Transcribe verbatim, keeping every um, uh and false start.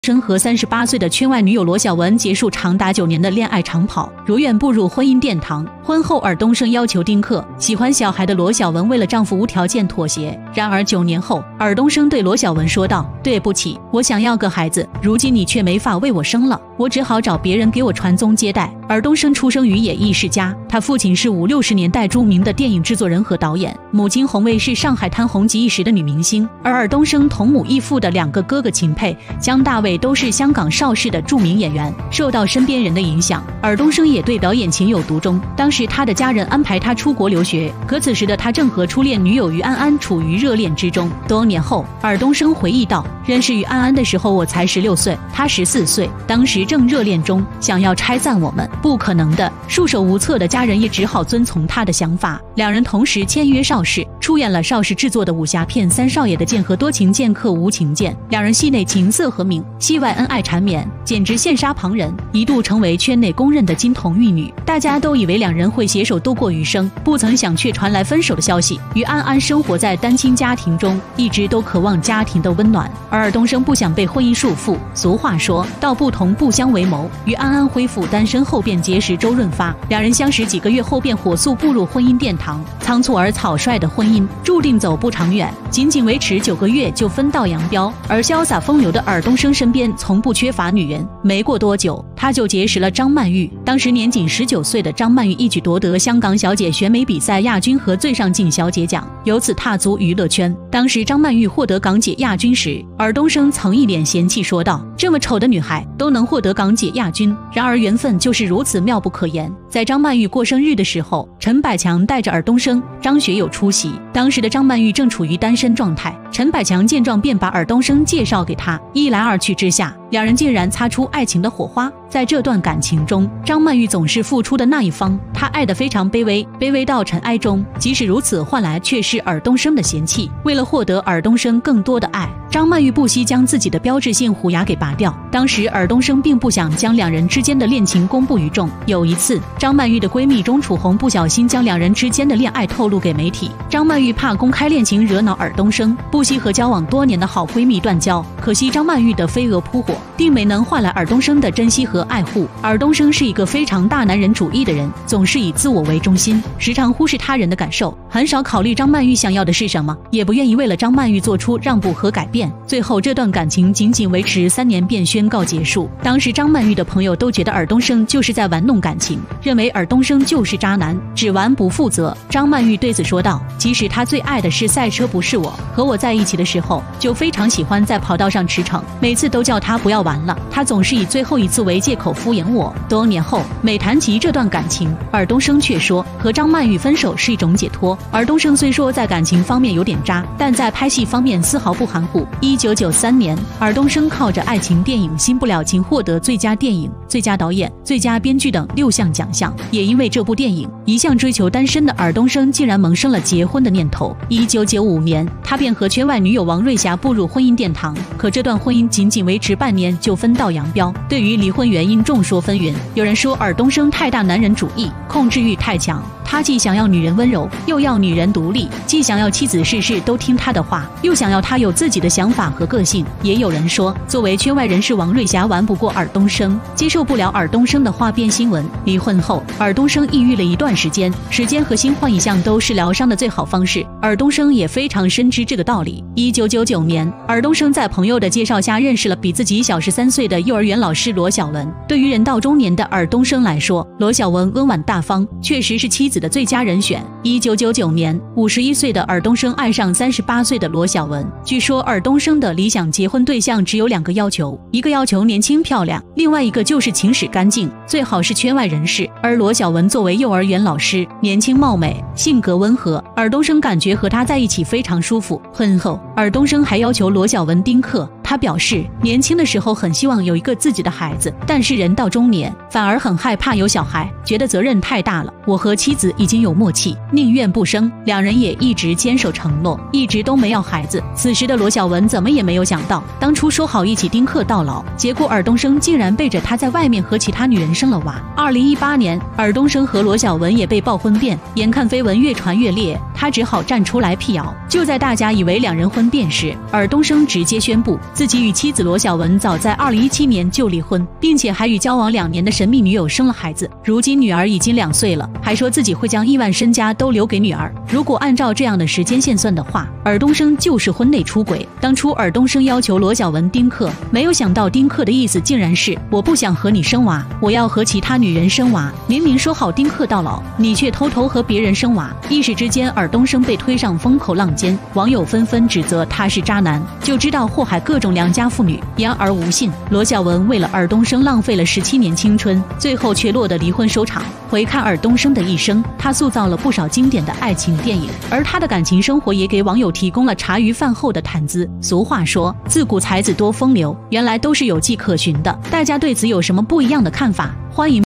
生和三十八岁的圈外女友罗小文结束长达九年的恋爱长跑，如愿步入婚姻殿堂。婚后，尔冬升要求丁克，喜欢小孩的罗小文为了丈夫无条件妥协。然而九年后，尔冬升对罗小文说道：“对不起，我想要个孩子，如今你却没法为我生了，我只好找别人给我传宗接代。”尔冬升出生于演艺世家，他父亲是五六十年代著名的电影制作人和导演，母亲洪卫是上海滩红极一时的女明星，而尔冬升同母异父的两个哥哥秦沛、姜大卫都是香港邵氏的著名演员。受到身边人的影响，尔冬升也对表演情有独钟。当时他的家人安排他出国留学，可此时的他正和初恋女友于安安处于热恋之中。多年后，尔冬升回忆道：“认识于安安的时候，我才十六岁，她十四岁，当时正热恋中，想要拆散我们，不可能的。束手无策的家人也只好遵从他的想法。两人同时签约邵氏，出演了邵氏制作的武侠片《三少爷的剑》和《多情剑客无情剑》。两人戏内情色和鸣，戏外恩爱缠绵，简直羡煞旁人，一度成为圈内公认的金童玉女。大家都以为两人会携手度过余生，不曾想却传来分手的消息。于安安生活在单亲家庭中，一直都渴望家庭的温暖，而尔冬升不想被婚姻束缚。俗话说，道不同不相为谋。于安安恢复单身后便结识周润发，两人相识几个月后便火速步入婚姻殿堂。仓促而草率的婚姻注定走不长远，仅仅维持九个月就分道扬镳。而潇洒风流的尔冬升身边从不缺乏女人，没过多久他就结识了张曼玉。当时年仅十九岁的张曼玉一举夺得香港小姐选美比赛亚军和最上镜小姐奖，由此踏足娱乐圈。当时张曼玉获得港姐亚军时，尔冬升曾一脸嫌弃说道：“这么丑的女孩都能获得港姐亚军。”然而缘分就是如此妙不可言。在张曼玉过生日的时候，陈百强带着尔冬升、张学友出席。当时的张曼玉正处于单身状态，陈百强见状便把尔冬升介绍给她，一来二去之下，两人竟然擦出爱情的火花。在这段感情中，张曼玉总是付出的那一方，她爱得非常卑微，卑微到尘埃中。即使如此，换来却是尔冬升的嫌弃。为了获得尔冬升更多的爱，张曼玉不惜将自己的标志性虎牙给拔掉。当时尔冬升并不想将两人之间的恋情公布于众。有一次，张曼玉的闺蜜钟楚红不小心将两人之间的恋爱透露给媒体，张曼玉怕公开恋情惹恼尔冬升，不惜和交往多年的好闺蜜断交。可惜张曼玉的飞蛾扑火，并没能换来尔冬升的珍惜和爱护。尔冬升是一个非常大男人主义的人，总是以自我为中心，时常忽视他人的感受，很少考虑张曼玉想要的是什么，也不愿意为了张曼玉做出让步和改变。最后这段感情仅仅维持三年便宣告结束。当时张曼玉的朋友都觉得尔冬升就是在玩弄感情，认为尔冬升就是渣男，只玩不负责。张曼玉对此说道：“其实他最爱的是赛车，不是我。和我在一起的时候，就非常喜欢在跑道上驰骋，每次都叫他不要玩了，他总是以最后一次为借口敷衍我。”多年后，每谈及这段感情，尔冬升却说和张曼玉分手是一种解脱。尔冬升虽说在感情方面有点渣，但在拍戏方面丝毫不含糊。一九九三年，尔冬升靠着爱情电影《新不了情》获得最佳电影、最佳导演、最佳编剧等六项奖项。也因为这部电影，一向追求单身的尔冬升竟然萌生了结婚的念头。一九九五年，他便和圈外女友王瑞霞步入婚姻殿堂。可这段婚姻仅仅维持半年就分道扬镳。对于离婚原因，众说纷纭。有人说尔冬升太大男人主义，控制欲太强，他既想要女人温柔，又要女人独立，既想要妻子事事都听他的话，又想要他有自己的想法和个性。也有人说，作为圈外人士，王瑞霞玩不过尔冬升，接受不了尔冬升的花边新闻。离婚后，尔冬升抑郁了一段时间，时间和新欢一向都是疗伤的最好方式，尔冬升也非常深知这个道理。一九九九年，尔冬升在朋友的介绍下认识了比自己小十三岁的幼儿园老师罗小文。对于人到中年的尔冬升来说，罗小文温婉大方，确实是妻子的最佳人选。一九九九年，五十一岁的尔冬升爱上三十八岁的罗小文。据说尔冬升的理想结婚对象只有两个要求，一个要求年轻漂亮，另外一个就是情史干净，最好是圈外人士。而罗小文作为幼儿园老师，年轻貌美，性格温和，尔冬升感觉和她在一起非常舒服。婚后，尔冬升还要求罗小文丁克。他表示，年轻的时候很希望有一个自己的孩子，但是人到中年反而很害怕有小孩，觉得责任太大了。我和妻子已经有默契，宁愿不生。两人也一直坚守承诺，一直都没要孩子。此时的罗小文怎么也没有想到，当初说好一起丁克到老，结果尔冬升竟然背着他在外面和其他女人生了娃。二零一八年，尔冬升和罗小文也被曝婚变，眼看绯闻越传越烈，他只好站出来辟谣。就在大家以为两人婚变时，尔冬升直接宣布自自己与妻子罗小文早在二零一七年就离婚，并且还与交往两年的神秘女友生了孩子，如今女儿已经两岁了，还说自己会将亿万身家都留给女儿。如果按照这样的时间线算的话，尔冬升就是婚内出轨。当初尔冬升要求罗小文丁克，没有想到丁克的意思竟然是我不想和你生娃，我要和其他女人生娃。明明说好丁克到老，你却偷偷和别人生娃。一时之间，尔冬升被推上风口浪尖，网友纷纷指责他是渣男，就知道祸害各种良家妇女。言而无信，罗小文为了尔冬升浪费了十七年青春，最后却落得离婚收场。回看尔冬升的一生，他塑造了不少经典的爱情电影，而他的感情生活也给网友提供了茶余饭后的谈资。俗话说，自古才子多风流，原来都是有迹可循的。大家对此有什么不一样的看法？欢迎